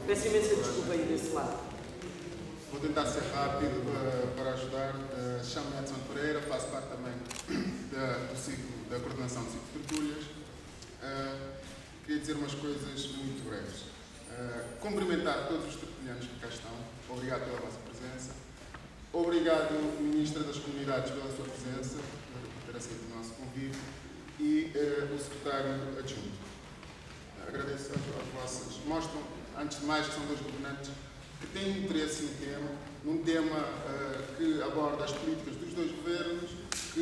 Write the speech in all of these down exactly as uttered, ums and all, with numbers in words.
Peço imensa desculpa aí desse lado. Vou tentar ser rápido uh, para ajudar. Uh, Chamo-me Edson Pereira, faço parte também da, do ciclo, da coordenação de ciclo de tertúlias. Uh, queria dizer umas coisas muito breves. Uh, cumprimentar todos os tertulianos que cá estão. Obrigado pela vossa presença. Obrigado, Ministra das Comunidades, pela sua presença, por ter aceito o nosso convite, e uh, o Secretário Adjunto. Uh, agradeço as vossas. Mostram, antes de mais, que são dois governantes que têm interesse no tema, num tema uh, que aborda as políticas dos dois governos, que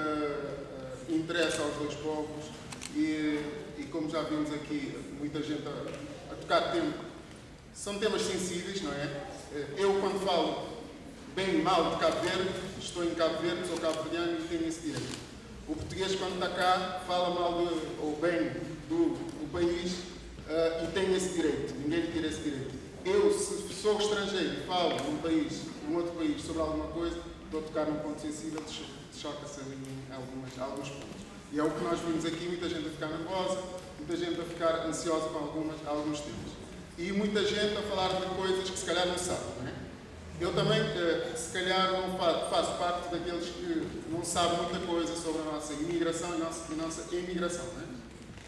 uh, uh, interessa aos dois povos e, e, como já vimos aqui, muita gente a, a tocar tempo. São temas sensíveis, não é? Eu, quando falo bem e mal de Cabo Verde, estou em Cabo Verde, sou cabo-verdiano e tenho esse direito. O português, quando está cá, fala mal de, ou bem do, do país uh, e tem esse direito. Ninguém lhe tira esse direito. Eu, se sou estrangeiro e falo num país, num outro país, sobre alguma coisa, estou a tocar num ponto sensível, choca-se ali em algumas, alguns pontos. E é o que nós vimos aqui, muita gente a ficar nervosa, muita gente a ficar ansiosa com algumas, alguns temas. E muita gente a falar de coisas que se calhar não sabe, não é? Eu também, se calhar, não faço parte daqueles que não sabem muita coisa sobre a nossa imigração e a nossa, a nossa emigração, não é?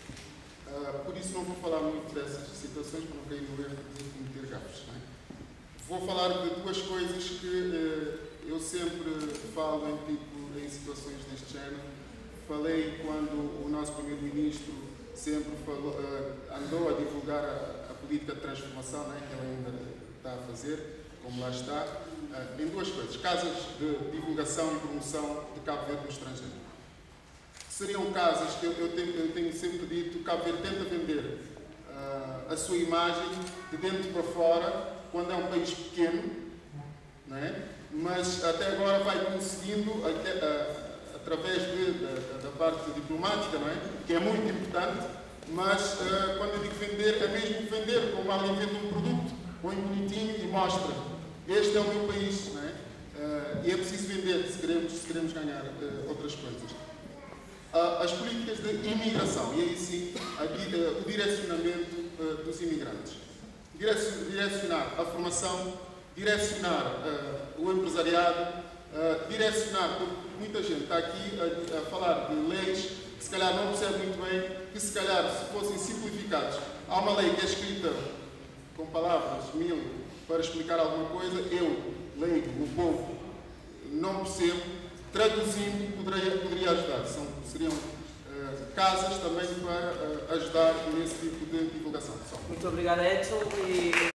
Uh, por isso não vou falar muito dessas situações, para não cair no erro de cometer gafes, não é? Vou falar de duas coisas que uh, eu sempre falo em, tipo, em situações deste género. Falei quando o nosso Primeiro-Ministro sempre falou, uh, andou a divulgar a, a política de transformação, não é? Que ele ainda está a fazer, como lá está, uh, em duas coisas. Casas de divulgação e promoção de Cabo Verde no estrangeiro. Seriam casas que eu, eu, tenho, eu tenho sempre dito que Cabo Verde tenta vender uh, a sua imagem de dentro para fora, quando é um país pequeno, não é? Mas até agora vai conseguindo, até, uh, através de, da, da parte diplomática, não é? Que é muito importante, mas uh, quando eu digo vender, é mesmo vender, como alguém vende um produto, põe bonitinho e mostra. Este é o meu país, não é? Uh, e é preciso vender se queremos, se queremos ganhar uh, outras coisas. As políticas de imigração, e aí sim, aqui, uh, o direcionamento uh, dos imigrantes. Direcionar a formação, direcionar uh, o empresariado, uh, direcionar, porque muita gente está aqui a, a falar de leis que se calhar não percebe muito bem, que se calhar se fossem simplificados. Há uma lei que é escrita com palavras mil para explicar alguma coisa, eu, leigo, o povo, não percebo. Traduzindo, poderia, poderia ajudar. São, seriam uh, casas também para uh, ajudar nesse tipo de divulgação. Muito obrigado, Edson. E...